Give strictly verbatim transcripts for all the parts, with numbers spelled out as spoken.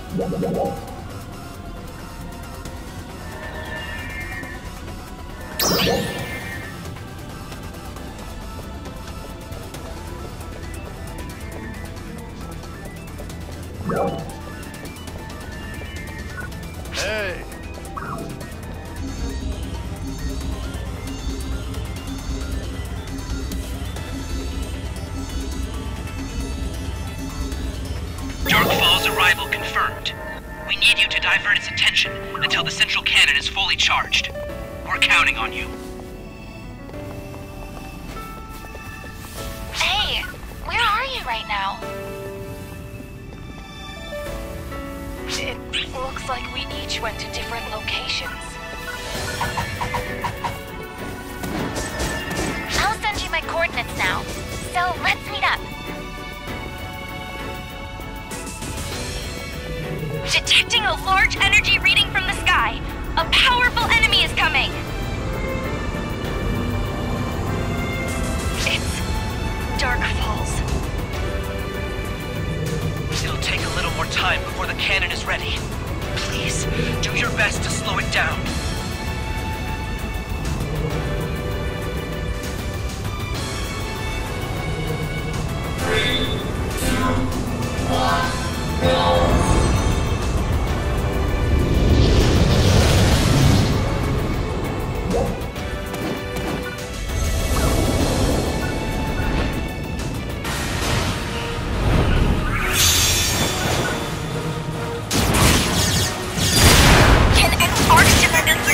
Hey! Dark Falls arrival confirmed. We need you to divert its attention until the central cannon is fully charged. We're counting on you. Hey, where are you right now? It looks like we each went to different locations. I'll send you my coordinates now. So let's meet up. Detecting a large energy reading from the sky. A powerful enemy is coming. It's Dark Falls. It'll take a little more time before the cannon is ready. Please, do your best to slow it down. Can any artist defenders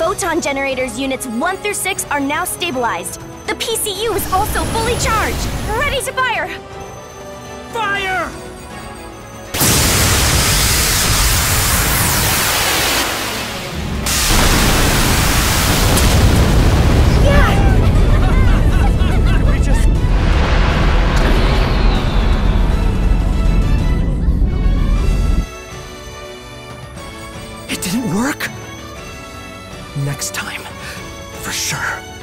Photon generators units one through six are now stabilized. The P C U is also fully charged. Ready to fire! Fire! We just... It didn't work? Next time, for sure.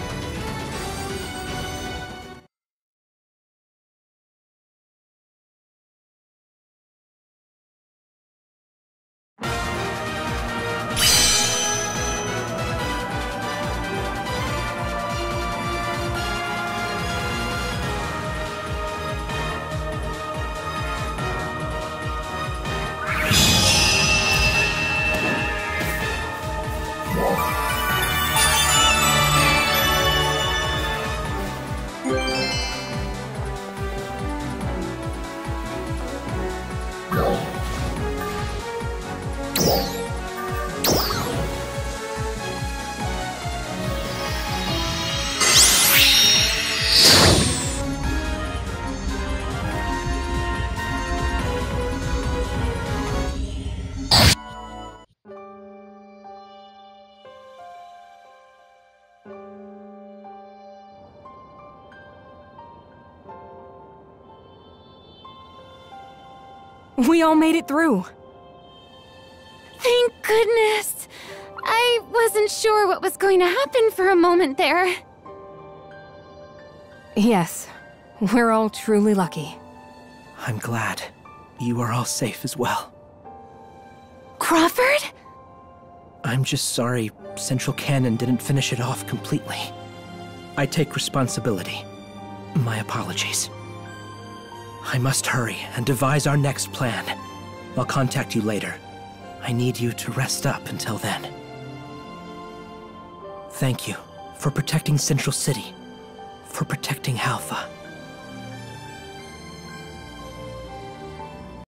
We all made it through. Thank goodness! I wasn't sure what was going to happen for a moment there. Yes, we're all truly lucky. I'm glad you are all safe as well. Crawford? I'm just sorry Central Cannon didn't finish it off completely. I take responsibility. My apologies. I must hurry and devise our next plan. I'll contact you later. I need you to rest up until then. Thank you for protecting Central City, for protecting Alpha.